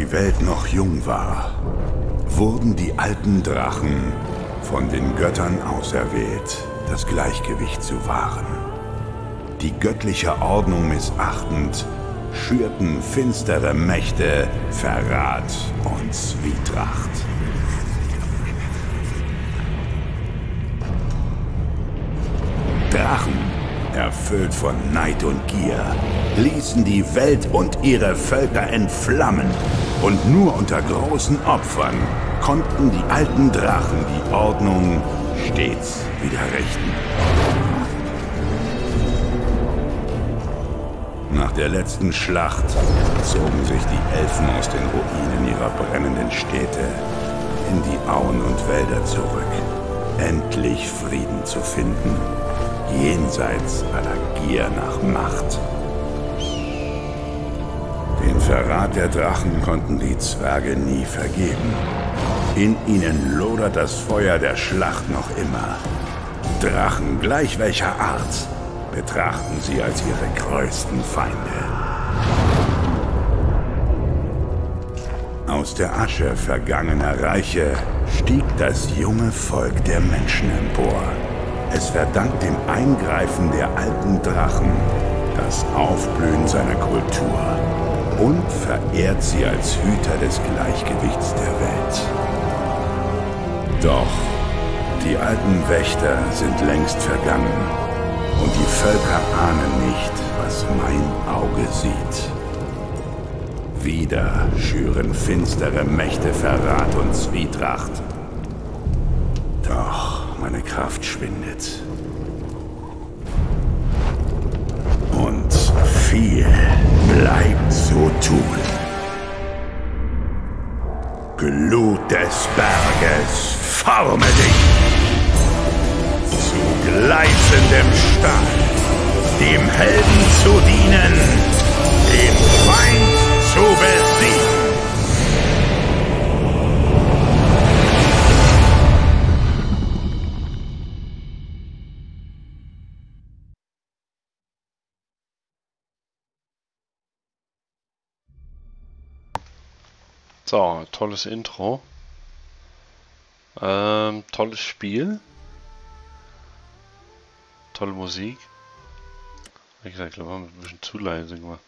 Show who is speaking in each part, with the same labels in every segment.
Speaker 1: die Welt noch jung war, wurden die alten Drachen von den Göttern auserwählt, das Gleichgewicht zu wahren. Die göttliche Ordnung missachtend, schürten finstere Mächte Verrat und Zwietracht. Drachen, erfüllt von Neid und Gier, ließen die Welt und ihre Völker entflammen. Und nur unter großen Opfern konnten die alten Drachen die Ordnung stets wieder richten. Nach der letzten Schlacht zogen sich die Elfen aus den Ruinen ihrer brennenden Städte in die Auen und Wälder zurück, endlich Frieden zu finden, jenseits aller Gier nach Macht. Den Verrat der Drachen konnten die Zwerge nie vergeben. In ihnen lodert das Feuer der Schlacht noch immer. Drachen gleich welcher Art betrachten sie als ihre größten Feinde. Aus der Asche vergangener Reiche stieg das junge Volk der Menschen empor. Es verdankt dem Eingreifen der alten Drachen das Aufblühen seiner Kultur und verehrt sie als Hüter des Gleichgewichts der Welt. Doch die alten Wächter sind längst vergangen. Und die Völker ahnen nicht, was mein Auge sieht. Wieder schüren finstere Mächte Verrat und Zwietracht. Doch meine Kraft schwindet. Und viel bleibt zu tun. Glut des Berges, forme dich! Zu gleißendem Stahl, dem Helden zu dienen, den Feind zu besiegen.
Speaker 2: So, tolles Intro. Tolles Spiel. Tolle Musik. Wie gesagt, ich glaube, wir haben ein bisschen zu leise gemacht.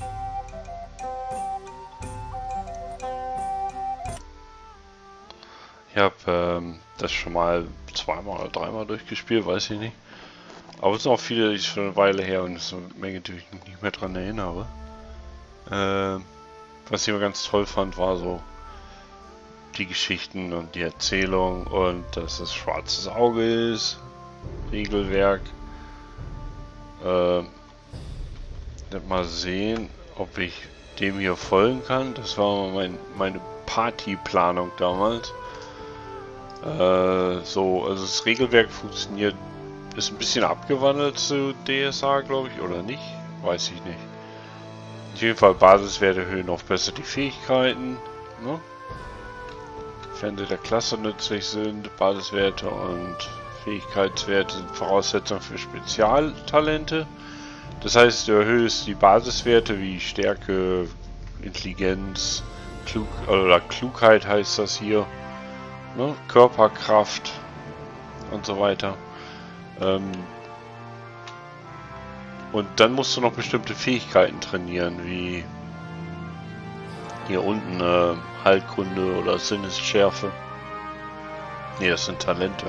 Speaker 2: Ich habe das schon mal zweimal oder dreimal durchgespielt, weiß ich nicht. Aber es sind auch viele, die schon eine Weile her und es ist eine Menge, die ich nicht mehr dran erinnere. Was ich immer ganz toll fand, war so die Geschichten und die Erzählung und dass es schwarzes Auge ist, Regelwerk. Mal sehen, ob ich dem hier folgen kann. Das war meine Partyplanung damals. So, also das Regelwerk funktioniert, ist ein bisschen abgewandelt zu DSA, glaube ich, oder nicht? Weiß ich nicht. Auf jeden Fall Basiswerte erhöhen auf besser die Fähigkeiten, ne? Wenn sie der Klasse nützlich sind, Basiswerte und Fähigkeitswerte sind Voraussetzungen für Spezialtalente. Das heißt, du erhöhst die Basiswerte wie Stärke, Intelligenz, Klugheit heißt das hier, ne? Körperkraft und so weiter. Und dann musst du noch bestimmte Fähigkeiten trainieren, wie hier unten Heilkunde oder Sinnesschärfe. Ne, das sind Talente.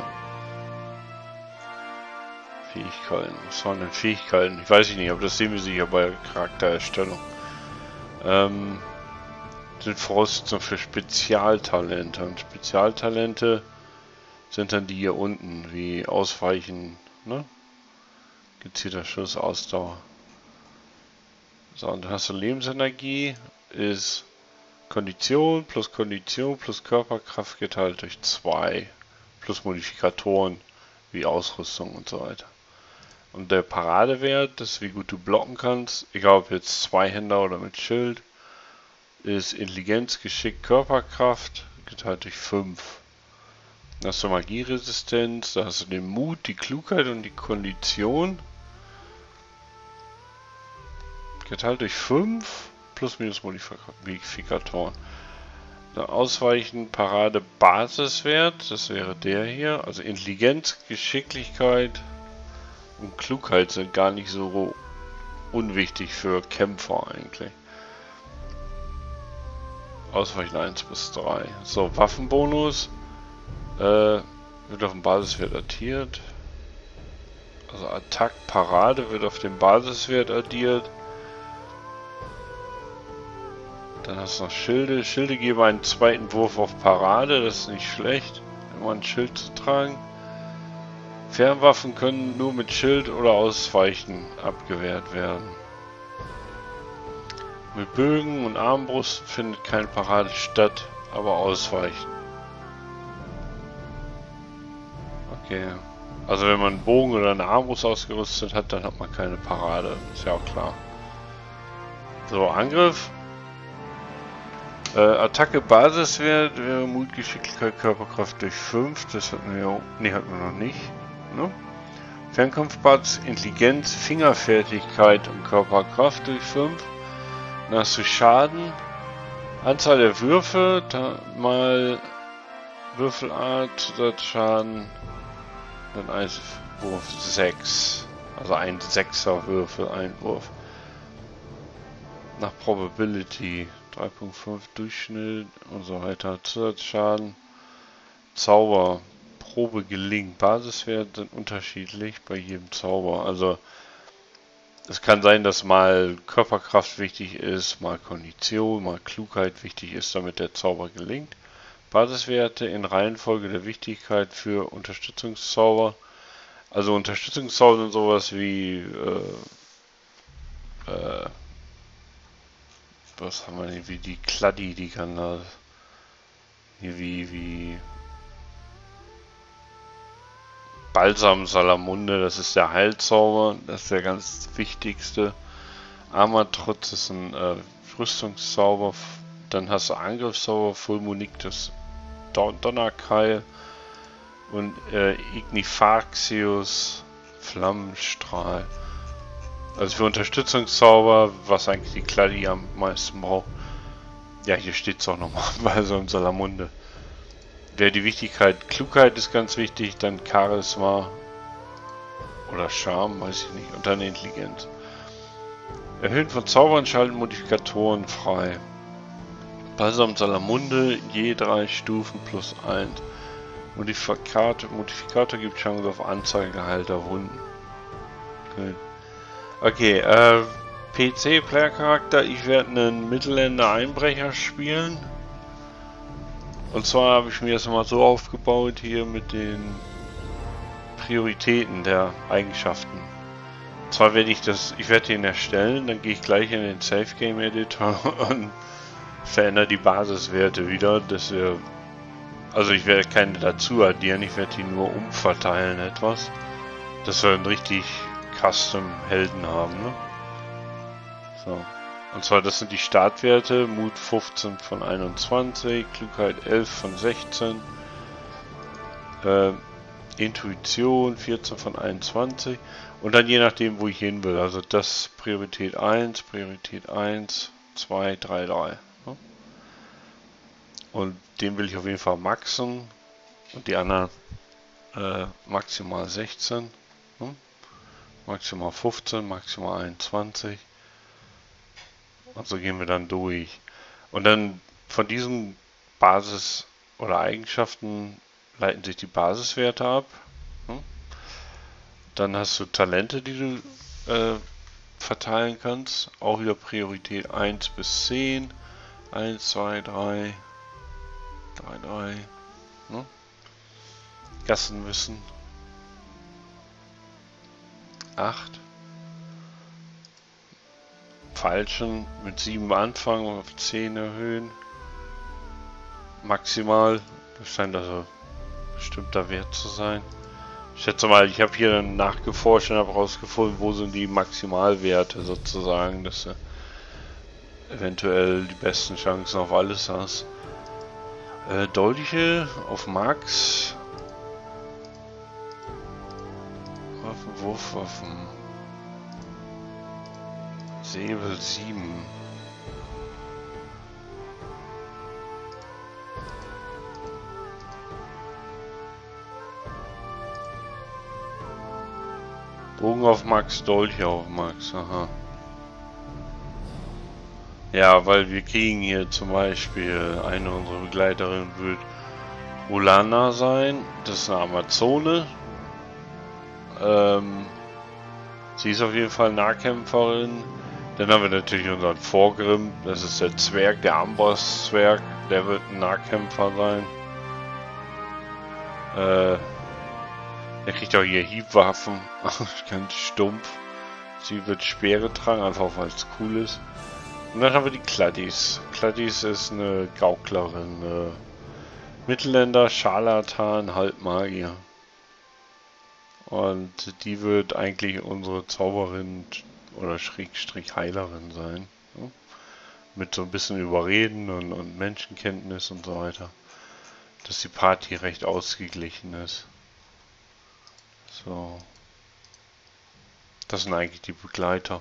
Speaker 2: Fähigkeiten. Was waren denn Fähigkeiten? Ich weiß nicht, aber das sehen wir sicher bei Charaktererstellung. Sind Voraussetzungen für Spezialtalente. Und Spezialtalente sind dann die hier unten, wie Ausweichen, ne? Gezielter Schuss, Ausdauer. So, und dann hast du Lebensenergie, ist Kondition plus Körperkraft geteilt durch 2, plus Modifikatoren wie Ausrüstung und so weiter. Und der Paradewert, das ist wie gut du blocken kannst, egal ob jetzt Zweihänder oder mit Schild, ist Intelligenz, Geschick, Körperkraft geteilt durch 5. Dann hast du Magieresistenz, da hast du den Mut, die Klugheit und die Kondition geteilt durch 5 plus minus Modifikatoren. Ausweichen, Parade, Basiswert. Das wäre der hier. Also Intelligenz, Geschicklichkeit und Klugheit sind gar nicht so unwichtig für Kämpfer eigentlich. Ausweichen 1 bis 3. So, Waffenbonus. Wird auf den Basiswert addiert. Also Attack, Parade wird auf den Basiswert addiert. Dann hast du noch Schilde. Schilde geben einen zweiten Wurf auf Parade, das ist nicht schlecht, immer ein Schild zu tragen. Fernwaffen können nur mit Schild oder Ausweichen abgewehrt werden. Mit Bögen und Armbrust findet keine Parade statt, aber Ausweichen. Okay. Also wenn man einen Bogen oder eine Armbrust ausgerüstet hat, dann hat man keine Parade. Ist ja auch klar. So, Angriff. Attacke Basiswert wäre Mut, Geschicklichkeit, Körperkraft durch 5. Das hatten wir ja. Ne, hatten wir noch nicht. Ne? Fernkampfbasis, Intelligenz, Fingerfertigkeit und Körperkraft durch 5. Dann hast du Schaden. Anzahl der Würfe mal Würfelart, Zusatzschaden. Dann Wurf 6. Also ein 6er Würfel, Einwurf. Nach Probability 3.5 Durchschnitt und so weiter. Zusatzschaden. Zauber. Probe gelingt. Basiswerte sind unterschiedlich bei jedem Zauber. Also es kann sein, dass mal Körperkraft wichtig ist, mal Kondition, mal Klugheit wichtig ist, damit der Zauber gelingt. Basiswerte in Reihenfolge der Wichtigkeit für Unterstützungszauber. Also Unterstützungszauber sind sowas wie was haben wir denn? Wie die Kladdi, die kann da hier wie Balsam Salamunde, das ist der Heilzauber, das ist der ganz wichtigste. Armatrotz ist ein Rüstungszauber, dann hast du Angriffszauber, Fulmunik, das Donnerkeil und Ignifaxius, Flammenstrahl. Also für Unterstützungszauber, was eigentlich die Kladdi am meisten braucht. Ja, hier steht es auch nochmal bei so einem Salamunde. Wäre die Wichtigkeit, Klugheit ist ganz wichtig, dann Charisma oder Charme, weiß ich nicht, und dann Intelligenz. Erhöhen von Zaubern schalten Modifikatoren frei. Balsam Salamunde, je 3 Stufen plus 1. Modifikator gibt Chance auf Anzahl geheilter Wunden. Gut. Okay, PC-Player-Charakter, ich werde einen Mittelländer-Einbrecher spielen. Und zwar habe ich mir das mal so aufgebaut hier mit den Prioritäten der Eigenschaften. Und zwar werde ich werde den erstellen, dann gehe ich gleich in den Safe Game Editor und verändere die Basiswerte wieder, dass wir, also ich werde keine dazu addieren, ich werde die nur umverteilen etwas, dass wir einen richtig Custom Helden haben, ne? So. Und zwar, das sind die Startwerte, Mut 15 von 21, Klugheit 11 von 16, Intuition 14 von 21 und dann je nachdem, wo ich hin will. Also das Priorität 1, 2, 3, 3. Ne? Und den will ich auf jeden Fall maxen und die anderen maximal 16, ne? Maximal 15, maximal 21. Und so gehen wir dann durch. Und dann von diesen Basis- oder Eigenschaften leiten sich die Basiswerte ab. Dann hast du Talente, die du verteilen kannst. Auch wieder Priorität 1 bis 10. 1, 2, 3. 3, 3. Ne? Gassenwissen. 8. Falschen mit 7 anfangen und auf 10 erhöhen. Maximal. Das scheint also ein bestimmter Wert zu sein. Ich schätze mal, ich habe hier dann nachgeforscht und habe herausgefunden, wo sind die Maximalwerte sozusagen, dass du eventuell die besten Chancen auf alles hast. Dolche auf Max. Waffen, Wurfwaffen. Säbel 7. Bogen auf Max, Dolch auf Max, aha. Ja, weil wir kriegen hier zum Beispiel, eine unserer Begleiterinnen wird Ulana sein, das ist eine Amazone. Sie ist auf jeden Fall Nahkämpferin. Dann haben wir natürlich unseren Vorgrim, das ist der Zwerg, der Amboss-Zwerg, der wird ein Nahkämpfer sein. Der kriegt auch hier Hiebwaffen, ganz stumpf. Sie wird Speere tragen, einfach weil es cool ist. Und dann haben wir die Kladdis. Kladdis ist eine Gauklerin, Mittelländer, Scharlatan, Halbmagier. Und die wird eigentlich unsere Zauberin oder Schrägstrich Heilerin sein. Ja? Mit so ein bisschen Überreden und Menschenkenntnis und so weiter. Dass die Party recht ausgeglichen ist. So. Das sind eigentlich die Begleiter.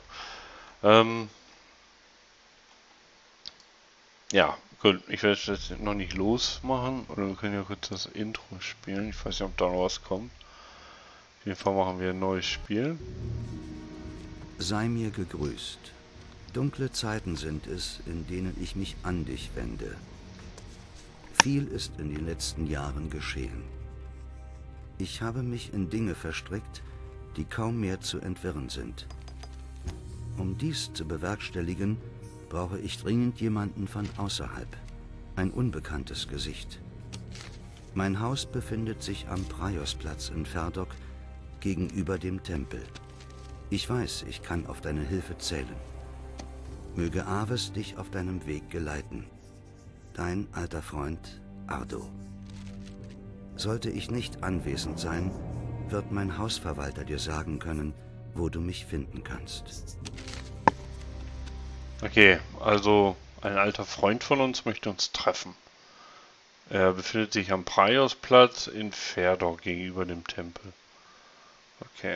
Speaker 2: Ja, gut. Ich werde das noch nicht losmachen. Oder wir können ja kurz das Intro spielen. Ich weiß nicht, ob da noch was kommt. Auf jeden Fall machen wir ein neues Spiel.
Speaker 3: Sei mir gegrüßt. Dunkle Zeiten sind es, in denen ich mich an dich wende. Viel ist in den letzten Jahren geschehen. Ich habe mich in Dinge verstrickt, die kaum mehr zu entwirren sind. Um dies zu bewerkstelligen, brauche ich dringend jemanden von außerhalb. Ein unbekanntes Gesicht. Mein Haus befindet sich am Praiosplatz in Ferdok, gegenüber dem Tempel. Ich weiß, ich kann auf deine Hilfe zählen. Möge Aves dich auf deinem Weg geleiten. Dein alter Freund Ardo. Sollte ich nicht anwesend sein, wird mein Hausverwalter dir sagen können, wo du mich finden kannst.
Speaker 2: Okay, also ein alter Freund von uns möchte uns treffen. Er befindet sich am Praiosplatz in Ferdok gegenüber dem Tempel. Okay.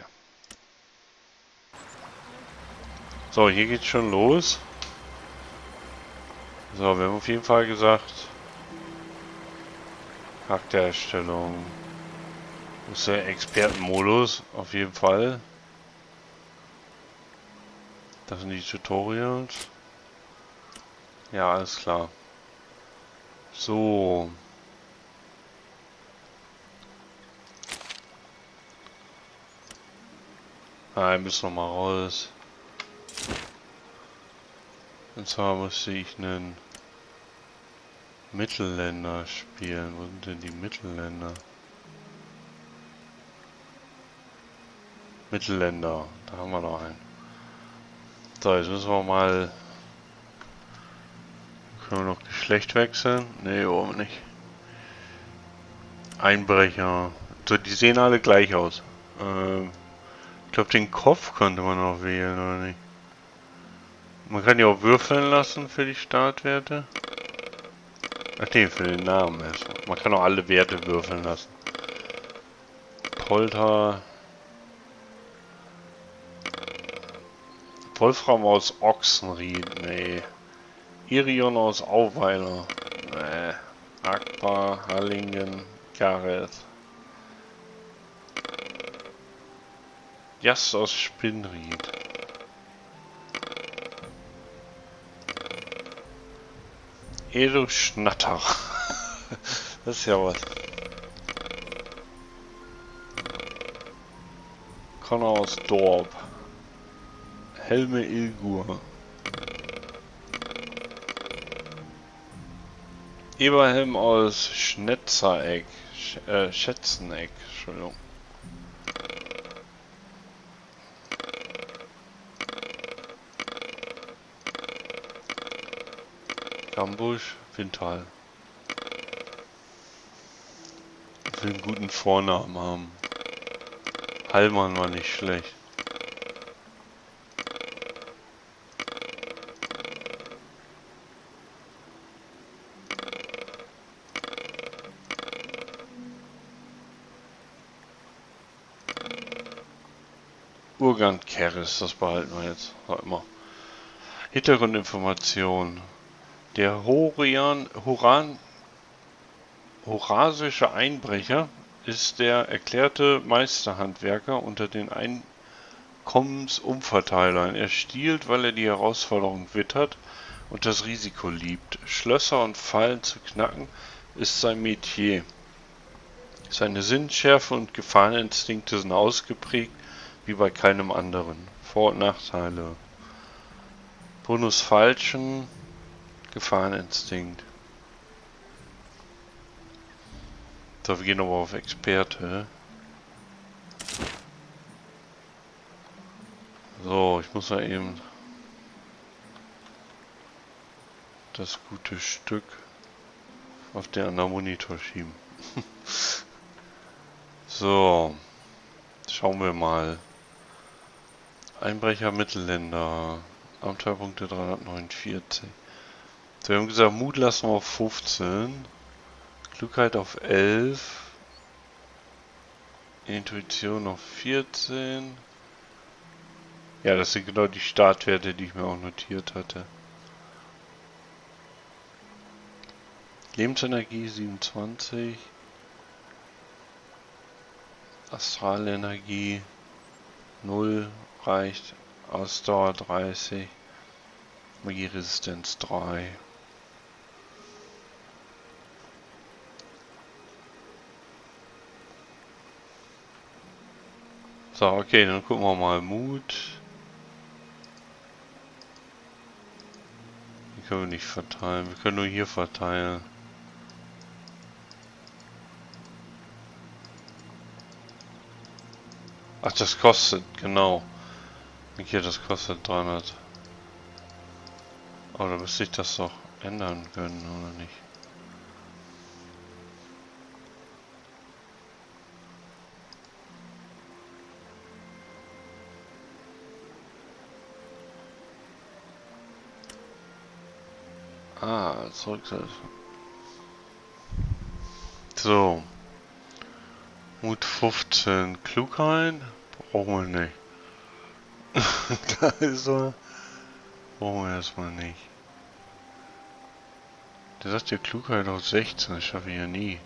Speaker 2: So, hier geht's schon los. So, wir haben auf jeden Fall gesagt, Charaktererstellung. Das ist der Expertenmodus, auf jeden Fall. Das sind die Tutorials. Ja, alles klar. So. Wir müssen noch mal raus. Und zwar musste ich einen Mittelländer spielen. Wo sind denn die Mittelländer? Mittelländer, da haben wir noch einen. So, jetzt müssen wir mal... Können wir noch Geschlecht wechseln? Ne, warum nicht? Einbrecher. So, die sehen alle gleich aus. Ich glaube, den Kopf könnte man noch wählen, oder nicht? Man kann die auch würfeln lassen für die Startwerte. Ach nee, für den Namen erst. Man kann auch alle Werte würfeln lassen. Polter. Wolfram aus Ochsenried, nee. Irion aus Auweiler, nee. Akbar, Hallingen, Gareth. Jas aus Spinnried. Edo Schnatter. Das ist ja was. Connor aus Dorp. Helme Ilgur. Eberhelm aus Schnetzereck. Schätzeneck, Entschuldigung. Gambusch, Wintal. Ich will einen guten Vornamen haben. Hallmann war nicht schlecht. Urgant Keres, das behalten wir jetzt. Sag immer. Hintergrundinformation. Der horasische Einbrecher ist der erklärte Meisterhandwerker unter den Einkommensumverteiler ein. Er stiehlt, weil er die Herausforderung wittert und das Risiko liebt. Schlösser und Fallen zu knacken ist sein Metier. Seine Sinnschärfe und Gefahreninstinkte sind ausgeprägt wie bei keinem anderen. Vor- und Nachteile. Bonus Falschen, Gefahreninstinkt. So, wir gehen aber auf Experte. So, ich muss mal eben das gute Stück auf den anderen Monitor schieben. So, schauen wir mal. Einbrecher Mittelländer. Abenteuerpunkte 349. So, wir haben gesagt, Mut lassen wir auf 15. Klugheit auf 11. Intuition auf 14. Ja, das sind genau die Startwerte, die ich mir auch notiert hatte. Lebensenergie 27. Astralenergie 0 reicht. Ausdauer 30. Magieresistenz 3. So, okay, dann gucken wir mal. Mut. Die können wir nicht verteilen. Wir können nur hier verteilen. Ach, das kostet, genau. Hier, das kostet 300. Oh, da müsste ich das doch ändern können, oder nicht? Ah, zurücksetzen. So. Mut 15. Klugheit? Brauchen wir nicht. Da ist er. Brauchen wir erstmal nicht. Der sagt ja Klugheit auf 16, das schaffe ich ja nie.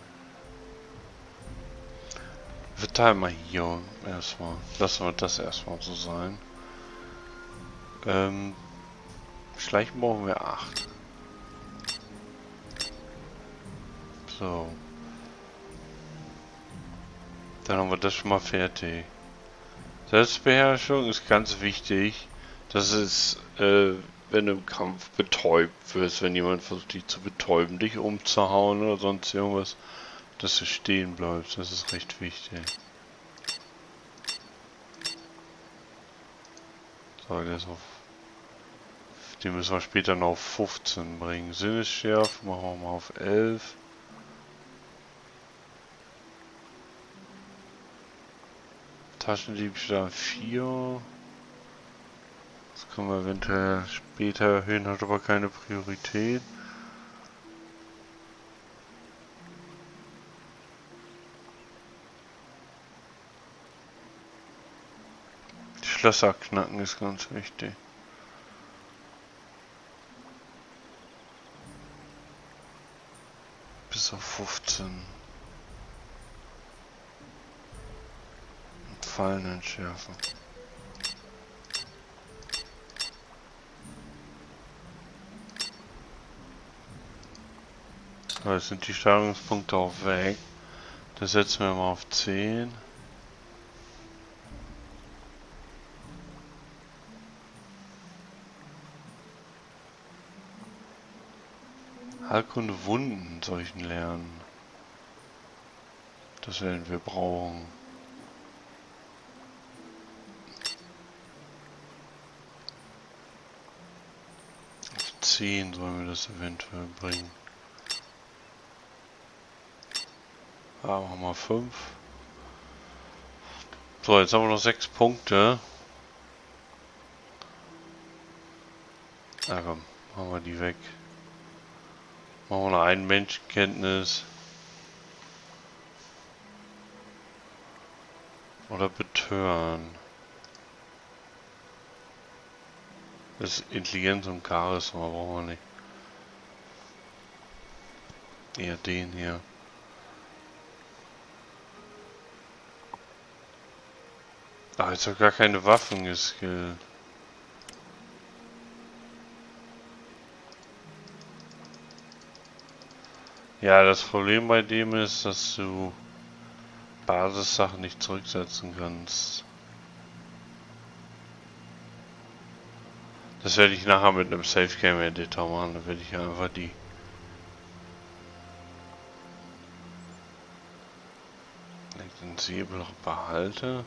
Speaker 2: Wir teilen mal hier erstmal. Lassen wir das erstmal so sein. Schleichen brauchen wir 8. So. Dann haben wir das schon mal fertig. Selbstbeherrschung ist ganz wichtig. Das ist, wenn du im Kampf betäubt wirst, wenn jemand versucht dich zu betäuben, dich umzuhauen oder sonst irgendwas, dass du stehen bleibst. Das ist recht wichtig. So, der ist auf. Den müssen wir später noch auf 15 bringen. Sinnesschärfe machen wir mal auf 11. Taschendiebstahl 4. Das können wir eventuell später erhöhen, hat aber keine Priorität. Die Schlösser knacken ist ganz wichtig. Bis auf 15. Fallen entschärfen. So, jetzt sind die Steuerungspunkte auch weg. Das setzen wir mal auf 10. Heilkunde Wunden solchen lernen. Das werden wir brauchen. Auf 10 sollen wir das eventuell bringen. Ah, machen wir 5. So, jetzt haben wir noch 6 Punkte. Ah komm, machen wir die weg. Machen wir noch einen Menschenkenntnis. Oder betören. Das ist Intelligenz und Charisma, brauchen wir nicht. Eher den hier. Ah, jetzt habe gar keine Waffen geskillt. Ja, das Problem bei dem ist, dass du Basissachen nicht zurücksetzen kannst. Das werde ich nachher mit einem Safe Game Editor machen. Da werde ich einfach den Säbel behalte.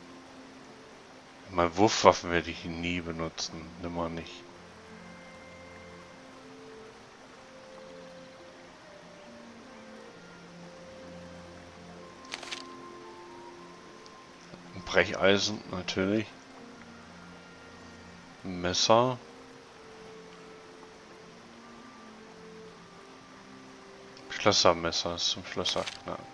Speaker 2: Meine Wurfwaffen werde ich nie benutzen. Nimmer nicht. Ein Brecheisen natürlich. Ein Messer. Schlössermesser ist zum Schlösserknacken.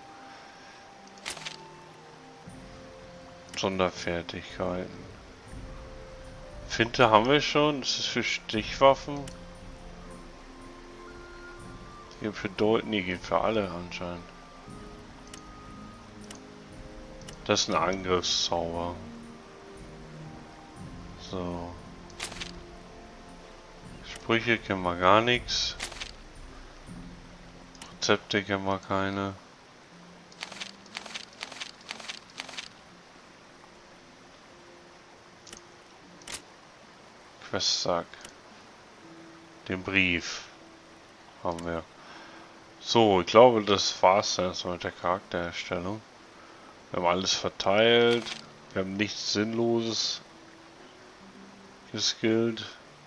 Speaker 2: Sonderfertigkeiten. Finte haben wir schon. Das ist für Stichwaffen. Geht für Deuten, nee, geht für alle anscheinend. Das ist ein Angriffszauber. So. Sprüche kennen wir gar nichts. Rezepte kennen wir keine. Questsack. Den Brief haben wir. So, ich glaube, das war's erstmal mit der Charaktererstellung. Wir haben alles verteilt. Wir haben nichts Sinnloses geskillt.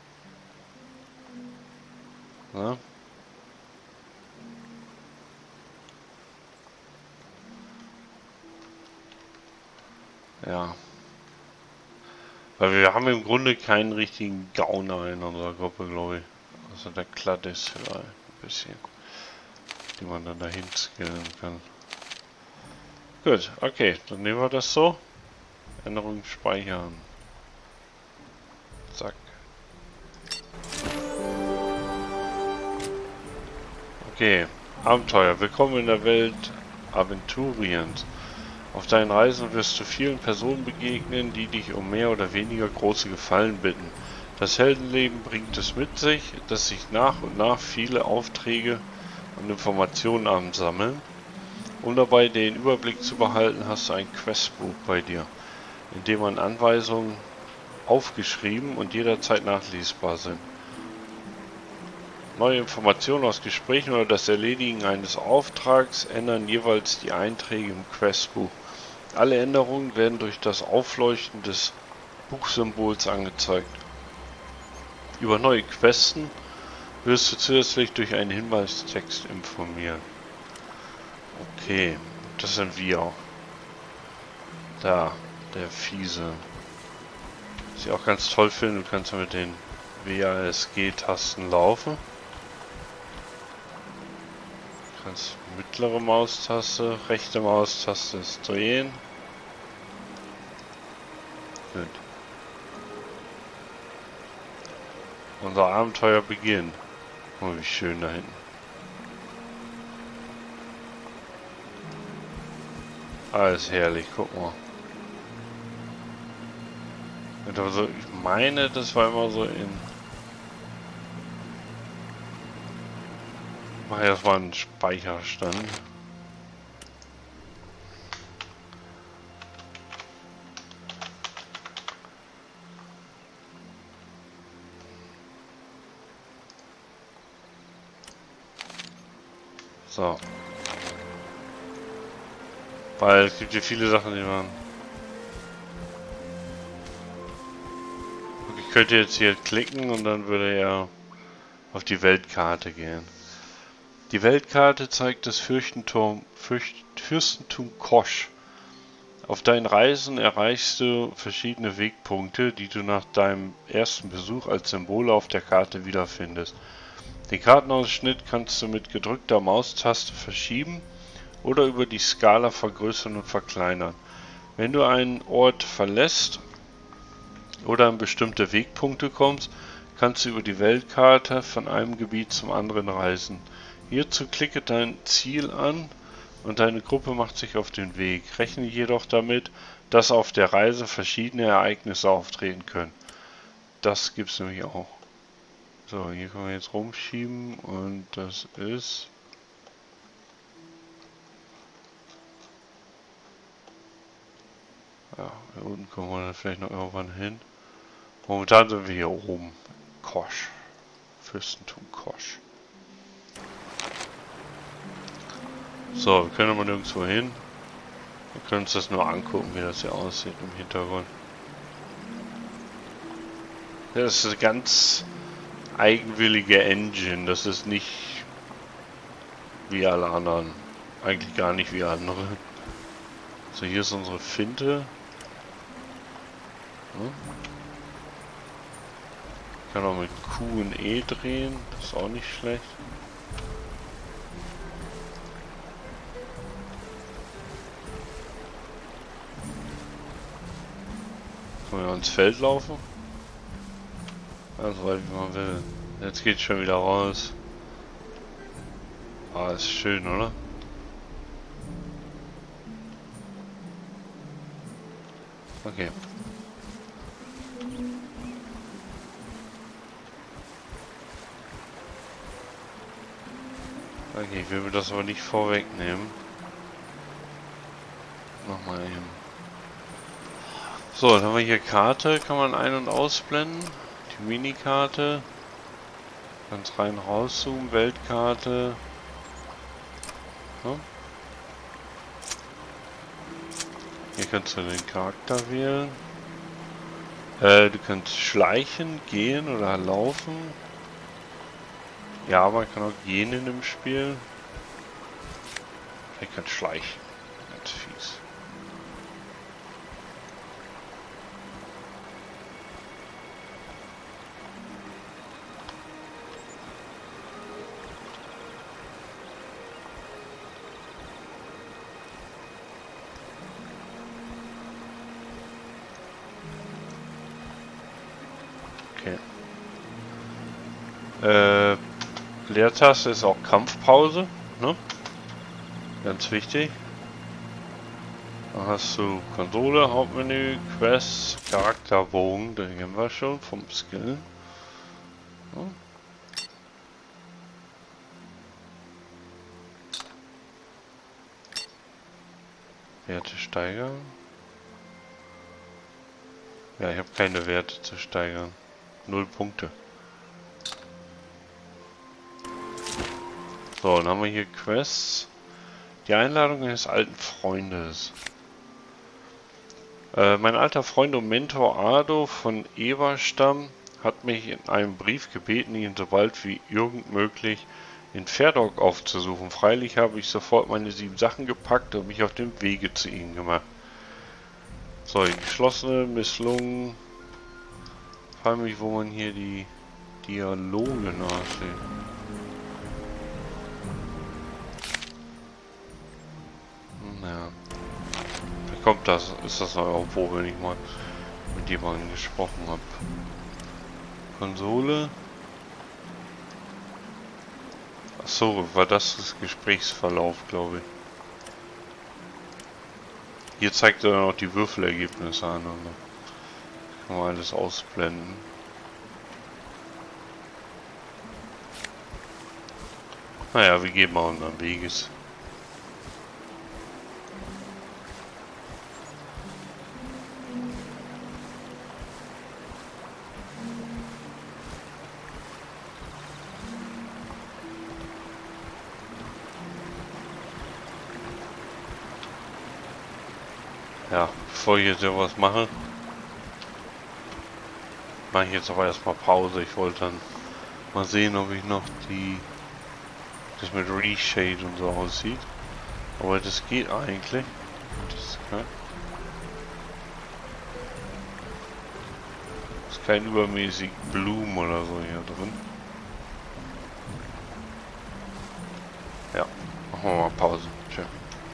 Speaker 2: Na? Ja. Weil wir haben im Grunde keinen richtigen Gauner in unserer Gruppe, glaube ich. Also der Klatt ist vielleicht ein bisschen, die man dann dahin skillen kann. Gut, okay, dann nehmen wir das so. Änderungen speichern. Zack. Okay, Abenteuer. Willkommen in der Welt Aventuriens. Auf deinen Reisen wirst du vielen Personen begegnen, die dich um mehr oder weniger große Gefallen bitten. Das Heldenleben bringt es mit sich, dass sich nach und nach viele Aufträge und Informationen ansammeln. Um dabei den Überblick zu behalten, hast du ein Questbuch bei dir, in dem man Anweisungen aufgeschrieben und jederzeit nachlesbar sind. Neue Informationen aus Gesprächen oder das Erledigen eines Auftrags ändern jeweils die Einträge im Questbuch. Alle Änderungen werden durch das Aufleuchten des Buchsymbols angezeigt. Über neue Questen wirst du zusätzlich durch einen Hinweistext informiert. Okay, das sind wir. Da, der Fiese. Was ich auch ganz toll finde, du kannst mit den WASG-Tasten laufen. Du kannst mittlere Maustaste, rechte Maustaste ist drehen. Gut. Unser Abenteuer beginnt. Oh, wie schön da hinten. Alles herrlich, guck mal. Also ich meine, das war immer so in... Ich mache erstmal einen Speicherstand. So. Weil es gibt hier viele Sachen, die man... Ich könnte jetzt hier klicken und dann würde er auf die Weltkarte gehen. Die Weltkarte zeigt das Fürstentum Kosch. Auf deinen Reisen erreichst du verschiedene Wegpunkte, die du nach deinem ersten Besuch als Symbole auf der Karte wiederfindest. Den Kartenausschnitt kannst du mit gedrückter Maustaste verschieben oder über die Skala vergrößern und verkleinern. Wenn du einen Ort verlässt oder an bestimmte Wegpunkte kommst, kannst du über die Weltkarte von einem Gebiet zum anderen reisen. Hierzu klicke dein Ziel an und deine Gruppe macht sich auf den Weg. Rechne jedoch damit, dass auf der Reise verschiedene Ereignisse auftreten können. Das gibt's nämlich auch. So, hier können wir jetzt rumschieben und das ist... Ja, hier unten kommen wir dann vielleicht noch irgendwann hin. Momentan sind wir hier oben. Kosch. Fürstentum Kosch. So, wir können aber nirgendwo hin. Wir können uns das nur angucken, wie das hier aussieht im Hintergrund. Das ist eine ganz eigenwillige Engine. Das ist nicht wie alle anderen. Eigentlich gar nicht wie andere. So, hier ist unsere Finte. Hm. Ich kann auch mit Q und E drehen. Das ist auch nicht schlecht. Können wir ans Feld laufen? Also, wie man will. Jetzt geht's schon wieder raus. Ah, ist schön, oder? Okay. Okay, ich will mir das aber nicht vorwegnehmen. Nochmal eben. So, dann haben wir hier Karte, kann man ein- und ausblenden. Die Minikarte. Ganz rein rauszoomen, Weltkarte. So. Hier kannst du den Charakter wählen. Du kannst schleichen, gehen oder laufen. Ja, man kann auch gehen in dem Spiel. Ich kann schleichen. Ganz fies. Okay. Leertaste ist auch Kampfpause, ne? Ganz wichtig. Dann hast du Konsole, Hauptmenü, Quests, Charakterbogen, den kennen wir schon vom Skill. Ja. Werte steigern. Ja, ich habe keine Werte zu steigern. 0 Punkte. So, dann haben wir hier Quests. Die Einladung eines alten Freundes. Mein alter Freund und Mentor Ardo von Eberstamm hat mich in einem Brief gebeten, ihn sobald wie irgend möglich in Ferdok aufzusuchen. Freilich habe ich sofort meine 7 Sachen gepackt und mich auf den Wege zu ihm gemacht. So, geschlossene, misslungen. Frage mich, wo man hier die Dialoge nachsieht. Naja. Da kommt das, ist das noch irgendwo, wenn ich mal mit jemandem gesprochen habe. Konsole. Achso, war das Gesprächsverlauf, glaube ich. Hier zeigt er dann auch die Würfelergebnisse an und da kann man alles ausblenden. Naja, wir gehen mal unseren Weges. Ja, bevor ich jetzt was mache, mache ich jetzt aber erstmal Pause. Ich wollte dann mal sehen, ob ich noch das mit Reshade und so aussieht. Aber das geht eigentlich. Das ist kein übermäßig Blumen oder so hier drin. Ja, machen wir mal Pause.